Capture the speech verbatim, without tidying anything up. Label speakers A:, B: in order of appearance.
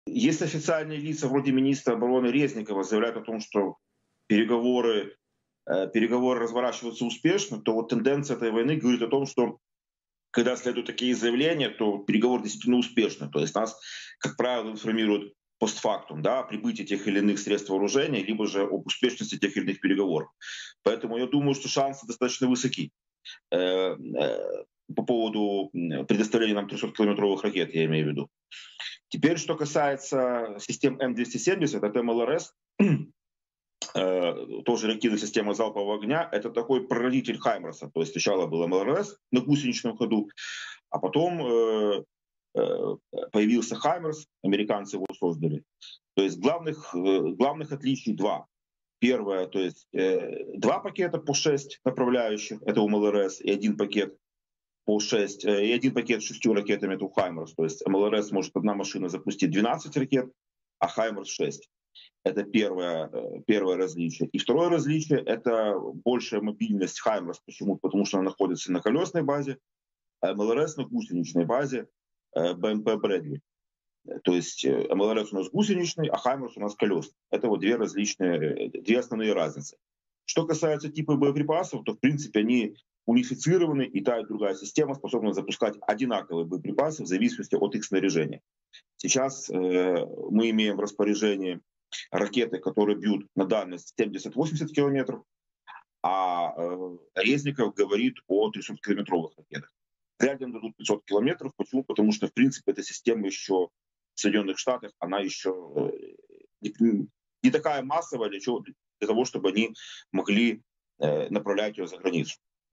A: Если официальные лица вроде министра обороны Резникова заявляют о том, что переговоры, э, переговоры разворачиваются успешно, то вот тенденция этой войны говорит о том, что когда следуют такие заявления, то переговоры действительно успешны. То есть нас, как правило, информируют постфактум, да, о прибытии тех или иных средств вооружения, либо же об успешности тех или иных переговоров. Поэтому я думаю, что шансы достаточно высоки э, э, по поводу предоставления нам трехсоткилометровых ракет, я имею в виду. Теперь, что касается систем М двести семьдесят, это Эм Л Р С, э, тоже реактивная система залпового огня, это такой прародитель Хаймерса. То есть сначала был Эм Л Р С на гусеничном ходу, а потом э, э, появился Хаймерс, американцы его создали. То есть главных, э, главных отличий два. Первое, то есть э, два пакета по шесть направляющих, это у Эм Л Р С, и один пакет по шесть, э, и один пакет с шестью ракетами, это у Хаймерс. То есть Эм Л Р С может одна машина запустить двенадцать ракет, а Хаймерс шесть. Это первое, э, первое различие. И второе различие — это большая мобильность Хаймерс. Почему? Потому что она находится на колесной базе, а Эм Л Р С на гусеничной базе э, Б М П Брэдли. То есть Эм Л Р С у нас гусеничный, а Хаймерс у нас колесный. Это вот две различные, две основные разницы. Что касается типа боеприпасов, то в принципе они унифицированы, и та и другая система способна запускать одинаковые боеприпасы в зависимости от их снаряжения. Сейчас э, мы имеем в распоряжении ракеты, которые бьют на дальность семьдесят-восемьдесят километров, а э, Резников говорит о трехсоткилометровых ракетах. Вряд ли им дадут пятьсот километров. Почему? Потому что, в принципе, эта система еще в Соединенных Штатах, она еще э, не, не такая массовая для, чего, для того, чтобы они могли э, направлять ее за границу.